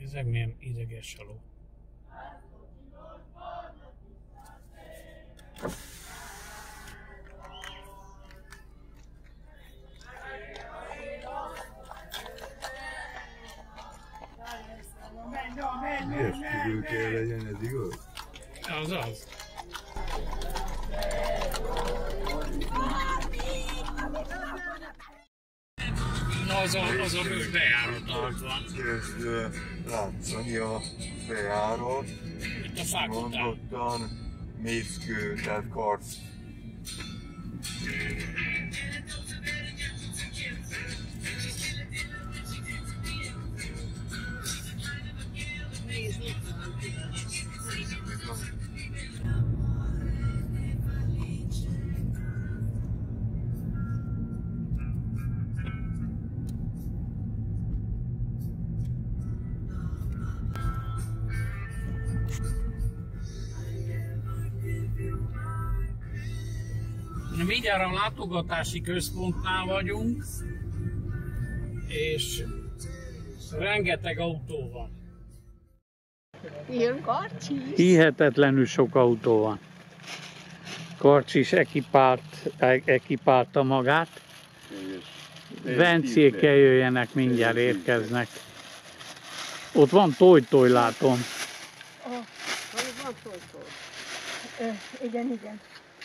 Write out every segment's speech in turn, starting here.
Ezek milyen ideges haló. Miért kívül kell legyen, ez igaz? Az. Az a bős bejárat van. Kezd látszani a bejárat. Itt a fák után. Mondottan mészkő, tehát karc. Mindjárt a látogatási központnál vagyunk, és rengeteg autó van. Jön Karcsi? Hihetetlenül sok autó van. Karcsi is ekipálta magát. Venciékkel jöjjenek, mindjárt érkeznek. Ott van toj-toj, látom. Van toj-toj. Igen.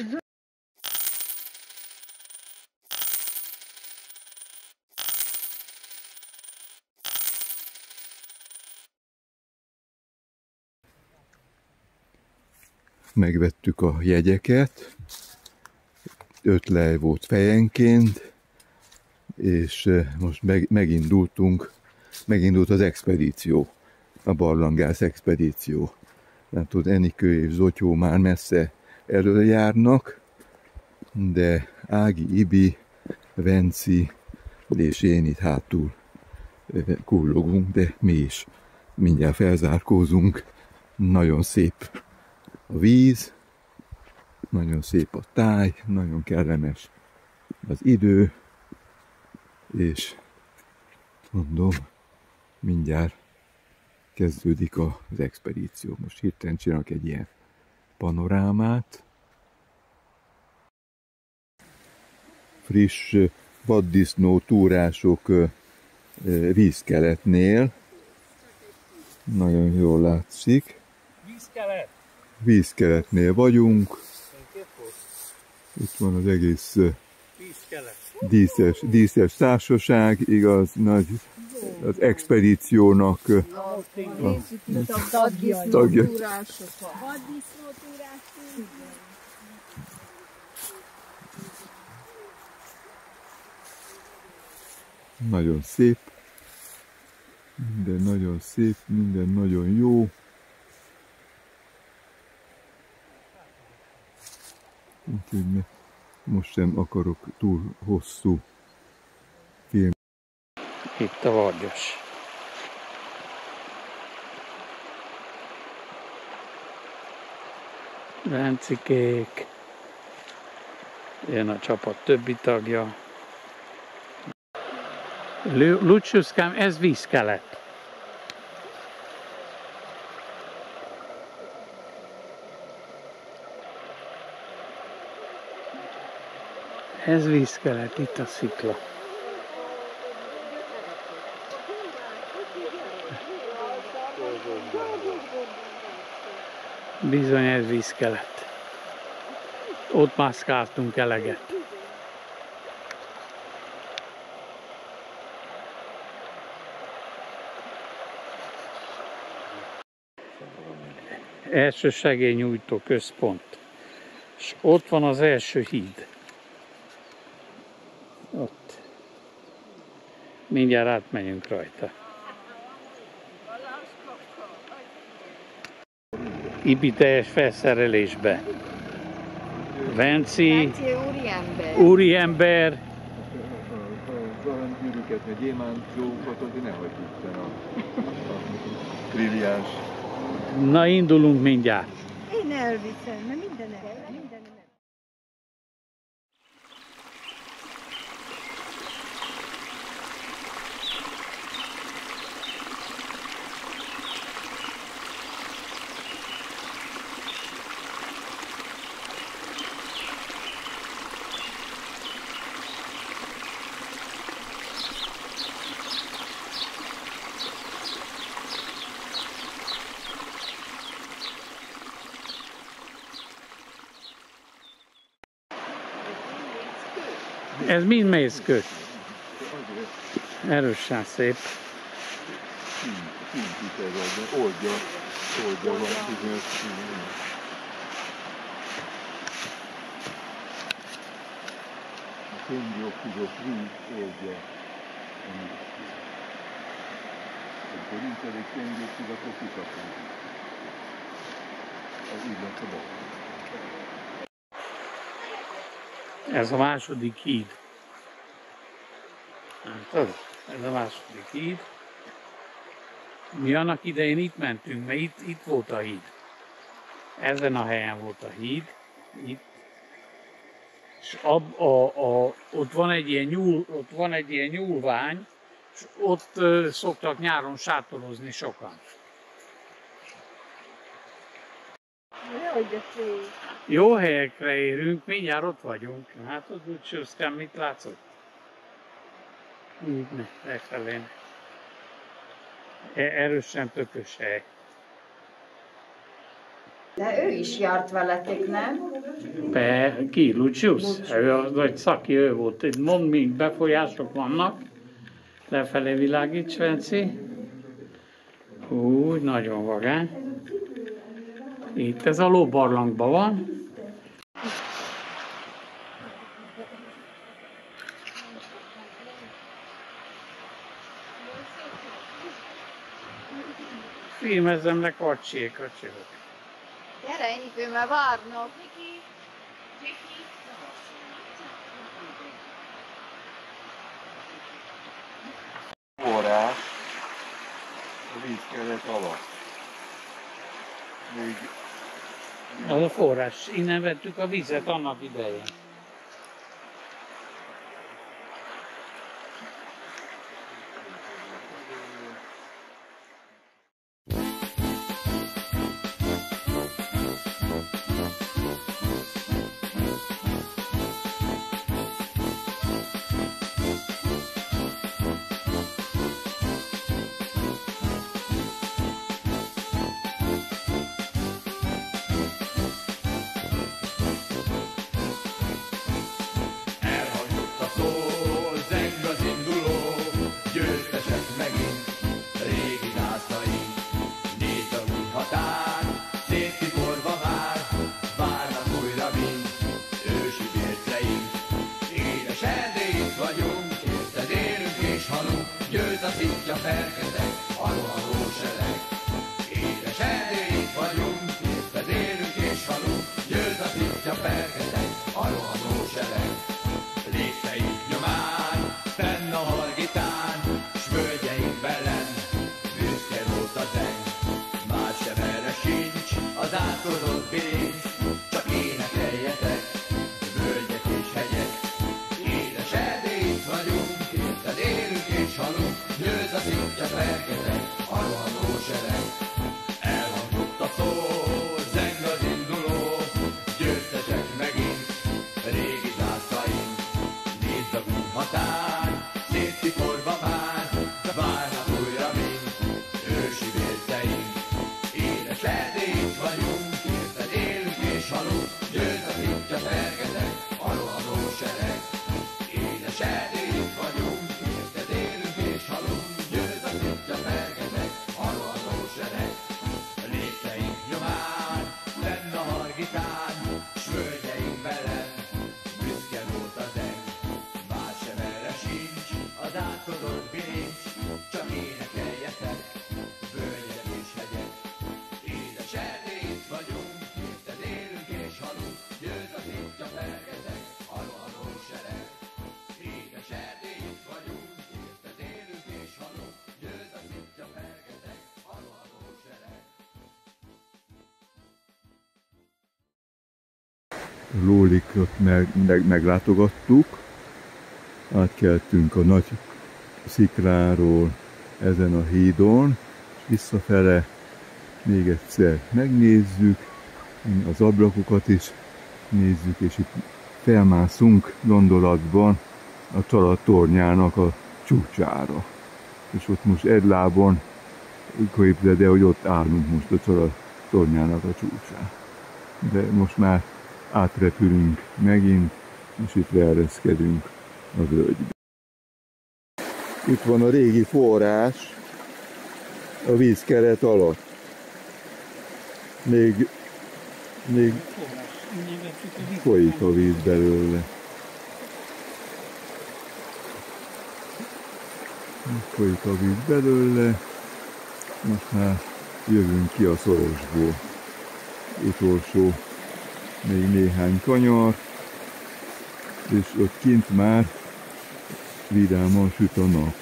Megvettük a jegyeket, 5 lej volt fejenként, és most megindult az expedíció, a barlangász expedíció. Látod, Enikő és Zotyó már messze előjárnak, de Ági, Ibi, Venci és én itt hátul kullogunk, de mi is mindjárt felzárkózunk. Nagyon szép a víz, nagyon szép a táj, nagyon kellemes az idő, és mondom, mindjárt kezdődik az expedíció. Most hirtelen csinálok egy ilyen panorámát. Friss vaddisznó túrások vízkeletnél. Nagyon jól látszik. Vízkeletnél vagyunk. Itt van az egész díszes társaság, igaz, nagy az expedíciónak tagja. Nagyon szép, minden nagyon szép, minden nagyon jó. Úgyhogy most sem akarok túl hosszú film. Itt a Vargyas. Vencikék. Jön a csapat többi tagja. Luciuskám, ez vízkelet. Ez vízkelet, itt a szikla. Bizony, ez vízkelet. Ott mászkáltunk eleget. Első segélynyújtó központ. És ott van az első híd. Ott. Mindjárt átmegyünk rajta. Ibi teljes felszerelésbe. Venci, úriember. Garangyűrűket, meg gyémántjókat, ne hagyjuk fel a brilliáns. Na, indulunk mindjárt. Én elviszem, mert minden el. Ez mind mészkő. Erősen szép. Oldja van bizonyos. A széndioxidot víz oldja. Amikor nincs elég széndioxid, akkor kikapcsolódik. Ez így lesz a bal. Ez a második híd. Látod? Ez a második híd. Mi annak idején itt mentünk, mert itt volt a híd. Ezen a helyen volt a híd. Itt. És ott van egy ilyen nyúlvány, és ott szoktak nyáron sátorozni sokan. Jó helyekre érünk, mindjárt ott vagyunk. Hát ott úgy sőztem, mit látszott? Így lefelé. Erősen tökös hely. De ő is járt veletek, nem? Ki? Lucius? Vagy Szaki, ő volt. Itt mondd, még befolyások vannak. Lefelé világíts, Venci. Úgy, nagyon vagány. Itt ez a lóbarlangban van. Filmezzem le kacsékat, jövök. Gyere, Igő, mert várnak. Forrás a vízkeret alatt. Még Az a forrás. Innen vettük a vizet annak idején. Lólikot meglátogattuk, átkeltünk a nagy szikláról ezen a hídon, és visszafele még egyszer megnézzük, az ablakokat is nézzük, és itt felmászunk gondolatban a Csala tornyának a csúcsára. És ott most egy lábon, képzeld el, hogy ott állunk most a Csala tornyának a csúcsán. De most már átrepülünk megint, és itt leereszkedünk a völgybe. Itt van a régi forrás a vízkeret alatt. Még folyik a víz belőle. Folyik a víz belőle. Most már jövünk ki a szorosból. Utolsó még néhány kanyar, és ott kint már vidáman süt a nap.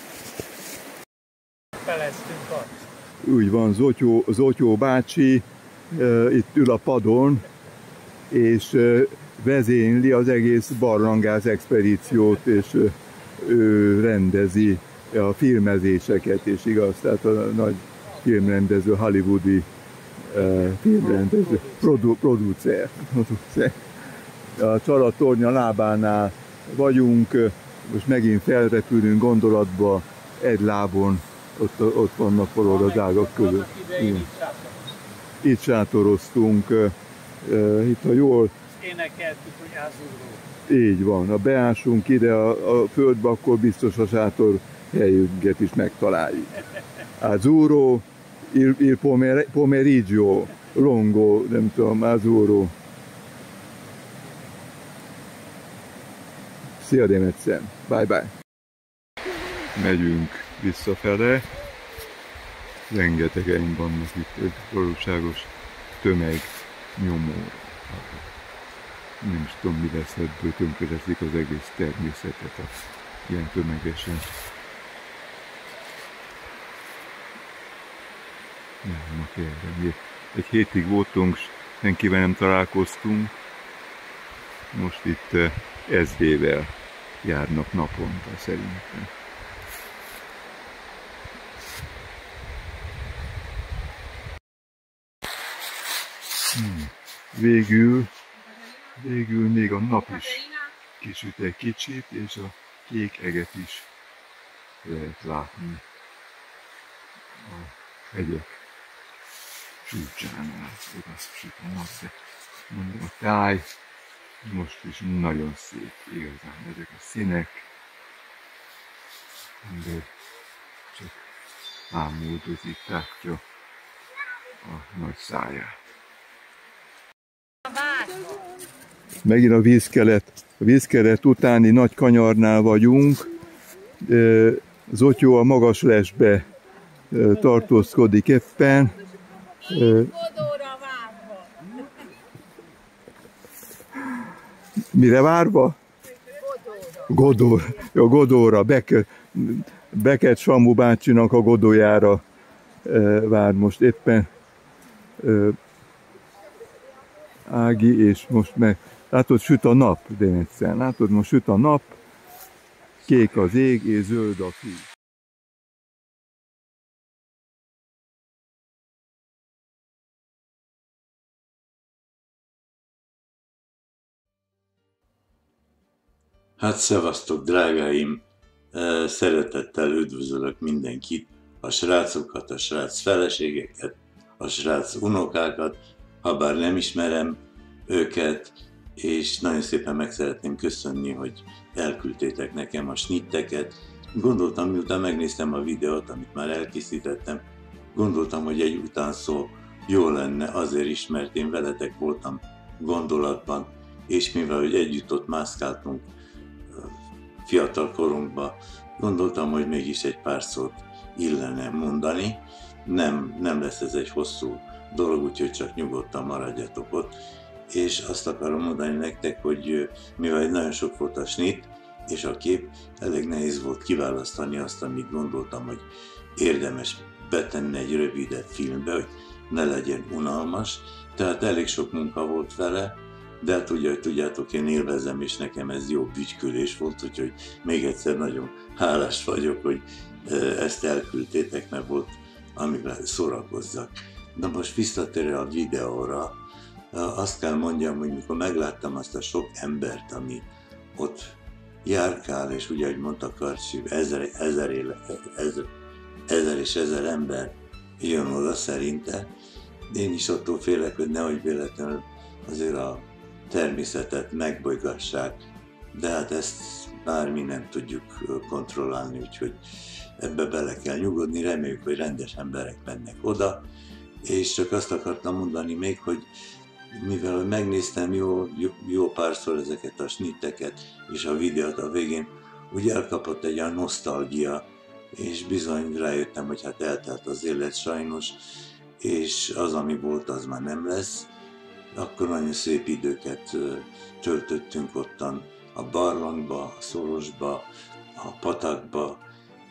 Úgy van, Zotyó bácsi itt ül a padon, és vezényli az egész barlangász expedíciót, és ő rendezi a filmezéseket, és igaz, tehát a nagy filmrendező, hollywoodi filmrendező, producer. A Csalatornya lábánál vagyunk, most megint felrepülünk gondolatba, egy lábon, ott vannak valahol az ágak között. Itt sátoroztunk, itt ha jól... Énekeltük, hogy Azuró. Így van, ha beásunk ide a földbe, akkor biztos a sátor helyünket is megtaláljuk. Azuró, il pomeriggio, longo, nem tudom, Azuró. Szia Démetszem, bye bye. Megyünk visszafele. Rengetegen vannak itt, egy valóságos tömeg nyomó. Nem is tudom, mi lesz, ebből tönkreteszik az egész természetet, ilyen tömegesen. Járnak erre. Egy hétig voltunk, senkivel nem találkoztunk. Most itt ezrével járnak naponta szerintem. Végül még a nap is kisüt egy kicsit, és a kék eget is lehet látni a hegyek csúcsánál. Oda süt a nap, de mondom, a táj most is nagyon szép, igazán ezek a színek, de csak ámúldozítátja a nagy száját. Megint a vízkelet utáni nagy kanyarnál vagyunk. Zotyó a magas lesbe tartózkodik éppen. Godóra várva. Mire várva? Godóra. Jó, Godóra. Beket Samu bácsinak a Godójára vár most éppen Ági, és most meg, látod, süt a nap, Dénetszen, látod, most süt a nap, kék az ég, és zöld a fű. Hát szevasztok, drágáim! Szeretettel üdvözlök mindenkit, a srácokat, a srác feleségeket, a srác unokákat, habár nem ismerem őket, és nagyon szépen meg szeretném köszönni, hogy elküldtétek nekem a snitteket. Gondoltam, miután megnéztem a videót, amit már elkészítettem, gondoltam, hogy egy utánszó jó lenne azért is, mert én veletek voltam gondolatban, és mivel hogy együtt ott mászkáltunk fiatal korunkba, gondoltam, hogy mégis egy pár szót illene mondani. Nem lesz ez egy hosszú dolog, úgyhogy csak nyugodtan maradjatok ott. És azt akarom mondani nektek, hogy mivel nagyon sok volt a snit és a kép, elég nehéz volt kiválasztani azt, amit gondoltam, hogy érdemes betenni egy rövidebb filmbe, hogy ne legyen unalmas. Tehát elég sok munka volt vele, de hát ugye, hogy tudjátok, én élvezem, és nekem ez jó bütykülés volt, úgyhogy még egyszer nagyon hálás vagyok, hogy ezt elküldtétek, mert volt, amivel szórakozzak. Na most visszatérve a videóra, azt kell mondjam, hogy mikor megláttam azt a sok embert, ami ott járkál, és ugye, ahogy mondta Karcsi, ezer és ezer ember jön oda szerinte, én is attól félek, hogy nehogy véletlenül azért a természetet megbolygassák, de hát ezt már mi nem tudjuk kontrollálni, úgyhogy ebbe bele kell nyugodni, reméljük, hogy rendes emberek mennek oda, és csak azt akartam mondani még, hogy mivel megnéztem jó párszor ezeket a snitteket és a videót a végén, úgy elkapott egy olyan nosztalgia, és bizony rájöttem, hogy hát eltelt az élet sajnos, és az, ami volt, az már nem lesz. Akkor nagyon szép időket töltöttünk ottan, a barlangba, a szorosba, a patakba,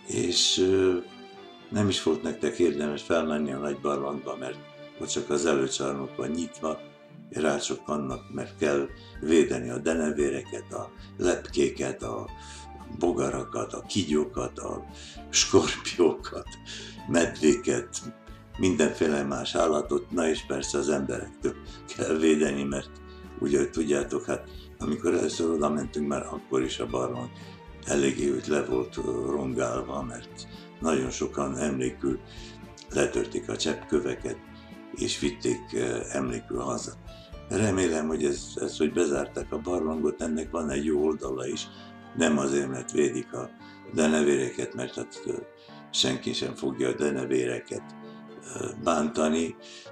és nem is volt nektek érdemes felmenni a nagy barlangba, mert ott csak az előcsarnok van nyitva, rácsok vannak, mert kell védeni a denevéreket, a lepkéket, a bogarakat, a kígyókat, a skorpiókat, medvéket, mindenféle más állatot, na és persze az emberektől kell védeni, mert ugye, hogy tudjátok, hát amikor először oda mentünk, már akkor is a barlang eléggé úgy le volt rongálva, mert nagyon sokan emlékül letörték a cseppköveket, és vitték emlékül haza. Remélem, hogy ez, hogy bezárták a barlangot, ennek van egy jó oldala is, nem azért, mert védik a denevéreket, mert hát senki sem fogja a denevéreket bántani,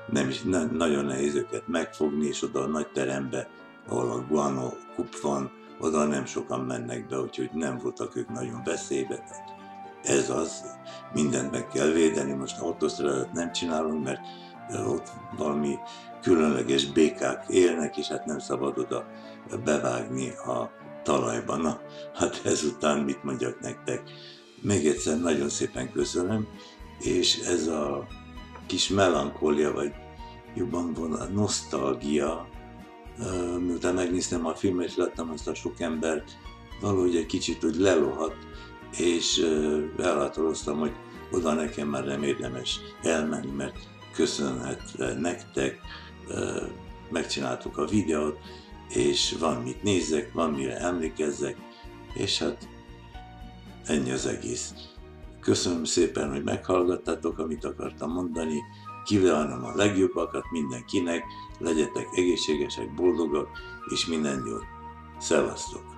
nagyon nehéz őket megfogni, és oda a nagy terembe, ahol a guano kup van, oda nem sokan mennek be, úgyhogy nem voltak ők nagyon veszélybe. Ez az, mindent meg kell védeni, most autósztrádát nem csinálunk, mert ott valami különleges békák élnek, és hát nem szabad oda bevágni a talajban. Na, hát ezután mit mondjak nektek? Még egyszer nagyon szépen köszönöm, és ez a kis melankólia, vagy jobban van a nosztalgia, miután megnéztem a filmet, és láttam azt a sok embert, valahogy egy kicsit úgy lelohadt, és elhatároztam, hogy oda nekem már nem érdemes elmenni, mert köszönhetve nektek, megcsináltuk a videót, és van mit nézzek, van mire emlékezzek, és hát ennyi az egész. Köszönöm szépen, hogy meghallgattátok, amit akartam mondani, kívánom a legjobbakat mindenkinek, legyetek egészségesek, boldogak, és minden jót. Szevasztok!